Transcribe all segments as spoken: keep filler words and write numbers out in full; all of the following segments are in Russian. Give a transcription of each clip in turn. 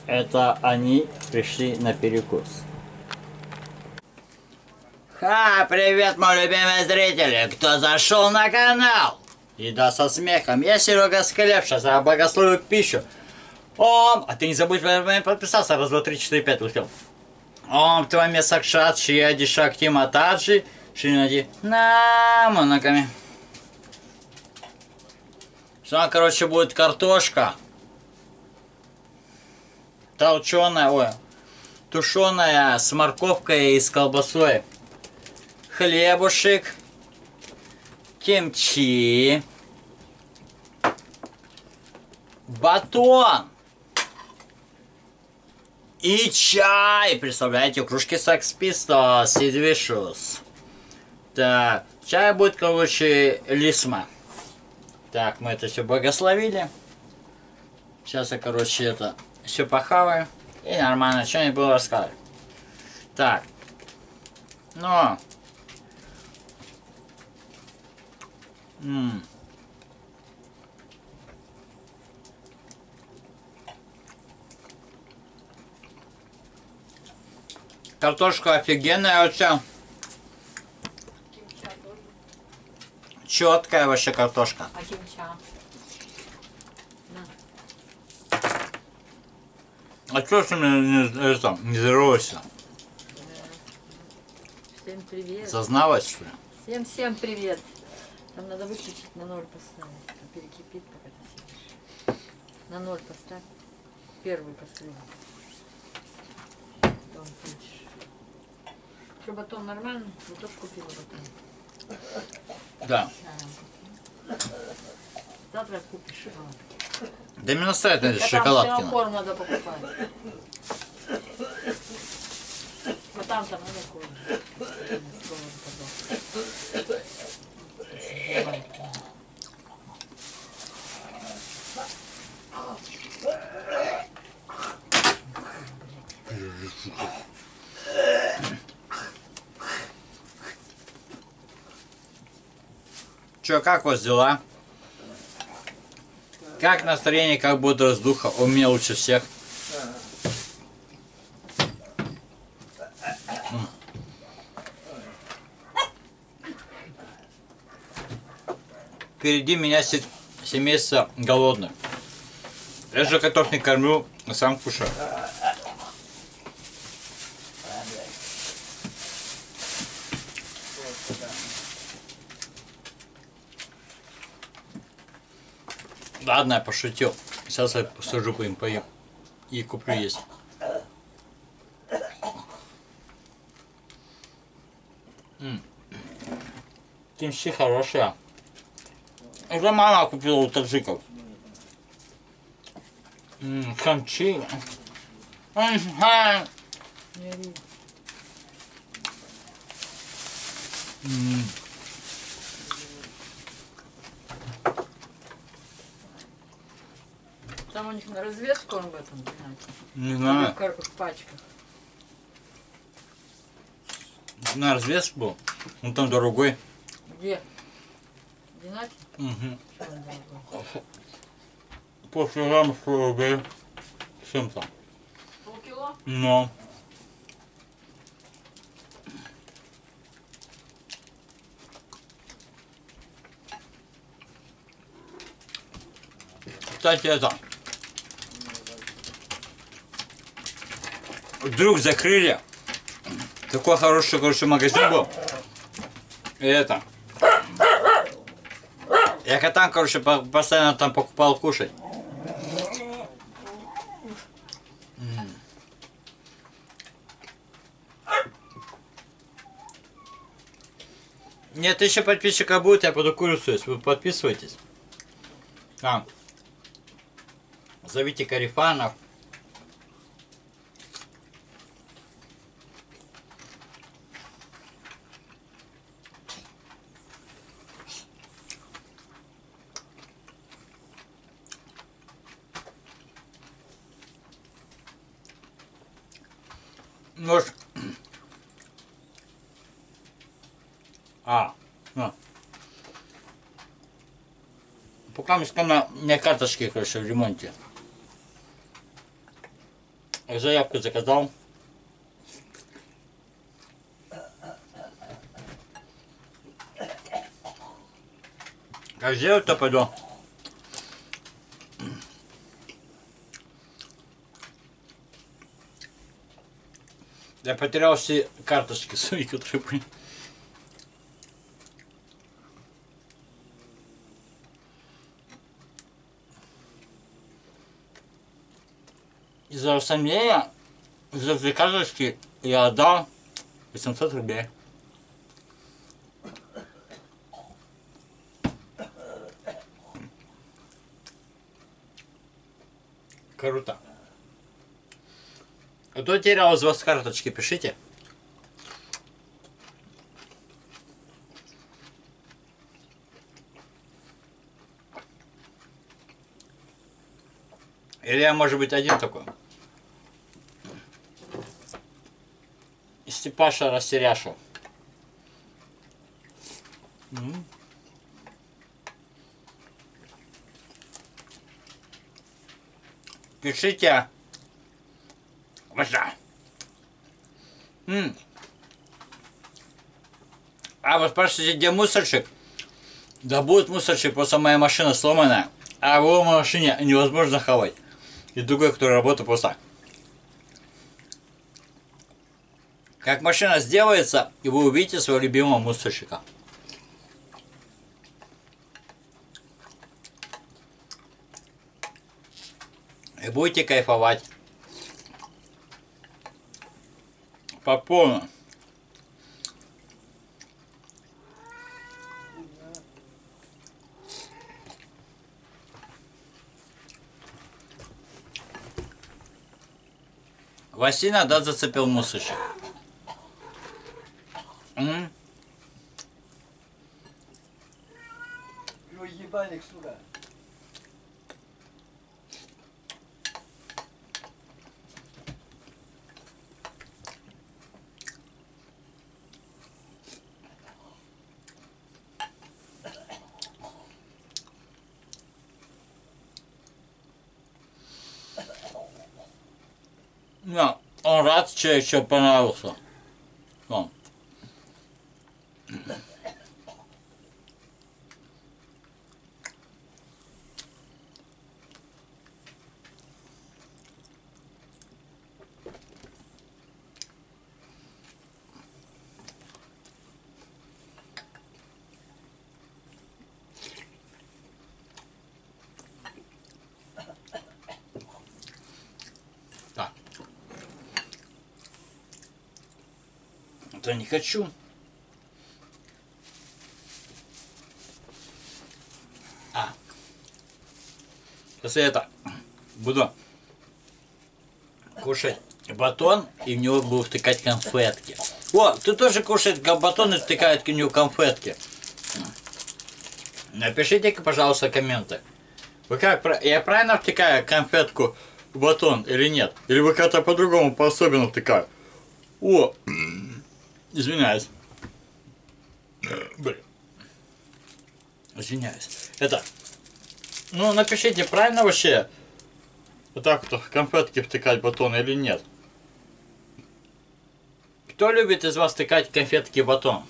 Это они пришли на перекус. Ха, привет, мой любимый зритель, кто зашел на канал. Еда со смехом. Я Серега Скалев, сейчас я богословлю пищу. Ом, а ты не забудь подписаться, раз, два, три, четыре, пять, успел. Ом, твами сакшат, шияди шакти матаджи, шинади намонаками. Что, короче, будет картошка. Толченая, ой, тушеная с морковкой и с колбасой. Хлебушек. Кимчи. Батон. И чай. Представляете, кружки Sex Pistols и Vicious. Так, чай будет, короче, лисма. Так, мы это все благословили. Сейчас я, короче, это все похаваю. И нормально, что-нибудь было рассказывать. Так. Ну. М. Картошка офигенная вообще. Четкая вообще картошка. А кимча? А что ты мне не, это, не здороваешься? Всем привет. Зазналась, что ли? Всем-всем привет. Там надо выключить, на ноль поставить. А перекипит, пока ты сидишь. На ноль поставь. Первый, последний. Потом включишь. Что, батон нормально? Я тоже купила батон. Да. Завтра купишь шоколадки. Да именно стоит эти А шоколадки. там корм надо покупать. Вот там там надо корм. Че, как у вас дела? Как настроение, как бодрость духа? У меня лучше всех. Впереди меня семейство голодных. Я же котов не кормлю, а сам кушаю. Ладно, я пошутил. Сейчас я посажу по им поем. И куплю есть. Кимчи хорошая. Это мама купила у таджиков. Кимчи. Там у них на развес корм в этом, Не знаю. в, в пачках. На развес был. Он там дорогой. Где? Динати? Угу. Что он дорогой? После грамм сто рублей. С чем-то. Полкило? Но. Кстати, это. Вдруг закрыли. Такой хороший, короче, магазин был. И это. Я котам, короче, постоянно там покупал кушать. Нет, еще подписчика будет, я буду курицу есть. Вы подписывайтесь. Там. Зовите Карифанов. Может. А, ну. Пока мы на, на карточке, короче, в ремонте. Заявку заказал. Как сделать-то пойду? Я потерял все карточки свои, которые были. Из-за сомнения, за две карточки я отдал восемьсот рублей. Круто. Кто терял из вас карточки, пишите. Или я, может быть, один такой. Степаша растеряша. М-м. Пишите. М-м. А вы спрашиваете, где мусорщик? Да будет мусорщик, просто моя машина сломанная. А в его машине невозможно хавать. И другой, который работает просто. Как машина сделается, и вы увидите своего любимого мусорщика. И будете кайфовать. По полной. Васина, да, зацепил мусорщик. М-м. Ебальник, сука. No, он рад, что еще понравился. Вон. Так. Это не хочу. А. Сейчас я это буду кушать батон и в него буду втыкать конфетки. О, ты тоже кушаешь батон и втыкает в него конфетки. Напишите-ка, пожалуйста, комменты. Вы как, я правильно втыкаю конфетку в батон или нет? Или вы как-то по-другому, по-особенному втыкаю? О, извиняюсь. Блин. Извиняюсь. Это, ну напишите, правильно вообще вот так вот конфетки втыкать в батон или нет? Кто любит из вас втыкать конфетки в батон?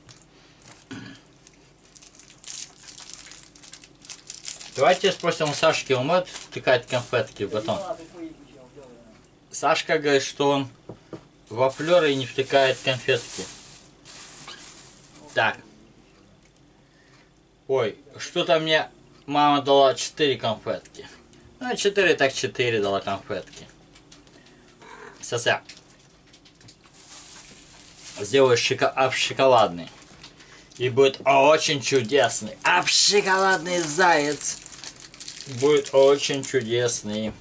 Давайте спросим у Сашки, он может втыкать конфетки в батон? Сашка говорит, что он во флёры не втыкает конфетки. Так. Ой, что-то мне мама дала четыре конфетки. Ну, четыре так четыре дала конфетки. Сейчас я сделаю шика шоколадный. И будет очень чудесный. Шоколадный заяц. Будет очень чудесный.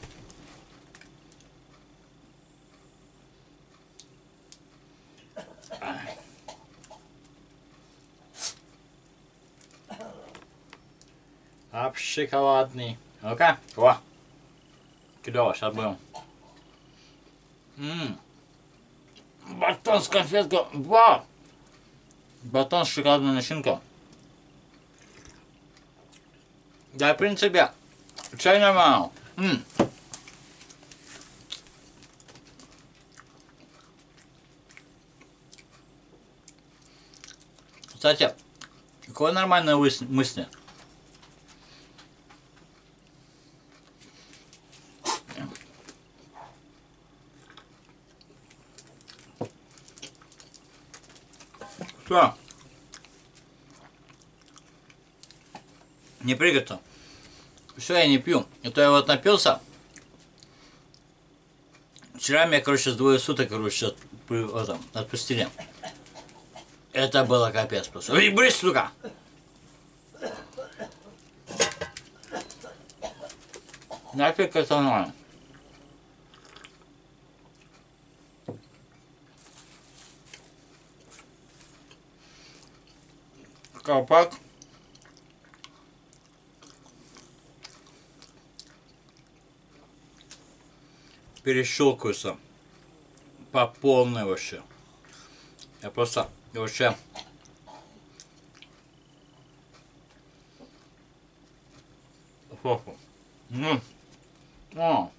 Шоколадный. Ну-ка. О. Клево, сейчас будем. Ммм. Батон с конфеткой. Вау. Батон с шоколадной начинкой. Да, в принципе, чай нормально. М. Кстати, какое нормальное выс- мысли. Что? Не прыгаться. Все, я не пью. Это я вот напился. Вчера меня, короче, с двое суток, короче, от, отпустили. Это было капец просто. Ой, брысь, сука! Нафиг это надо. Колпак. Перещелкиваются по полной вообще. Я просто вообще фу-фу. Ну. О.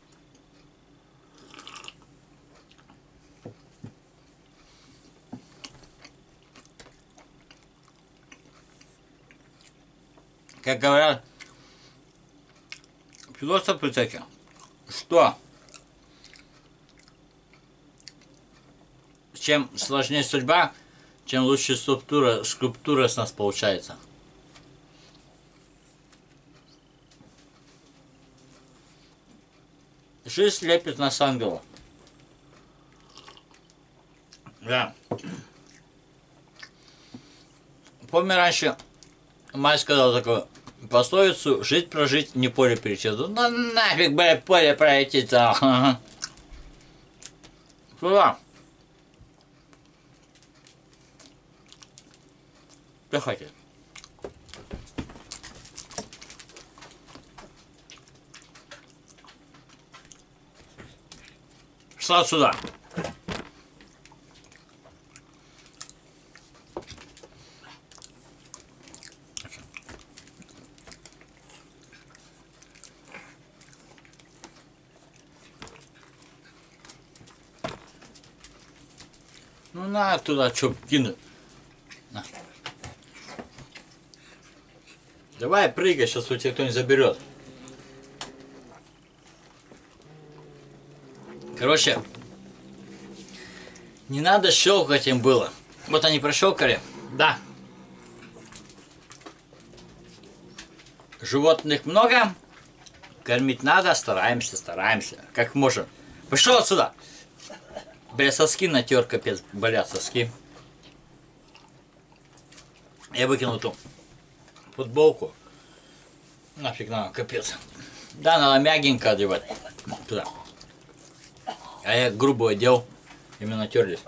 Как говорят философы всякие, что чем сложнее судьба, чем лучше скульптура, скульптура с нас получается. Жизнь лепит нас ангелов. Да. Помню, раньше мать сказала такую пословицу: жить прожить, не поле перейти. Ну нафиг, блядь, поле пройти-то. Куда? Что хотите? Шла сюда. Ну на туда что кинуть. На. Давай прыгай, сейчас у тебя кто-нибудь заберет. Короче, не надо щелкать им было. Вот они прощелкали. Да. Животных много. Кормить надо. Стараемся, стараемся. Как можем. Пошел отсюда. Бля, соски натер, капец. Болят соски. Я выкинул ту футболку. Нафиг надо, капец. Да, надо мягенько одевать. Туда. А я грубо одел. Именно терлись.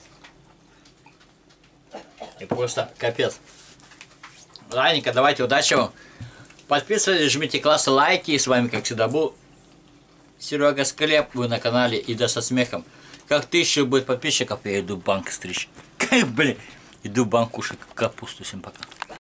И просто капец. Ладненько, давайте, удачи вам. Подписывайтесь, жмите классы, лайки. И с вами, как всегда, был Серега Склеп. Вы на канале Ида со смехом. Как тысяча будет подписчиков, я иду в банк стричь. Как, блин, иду в банк кушать капусту. Всем пока.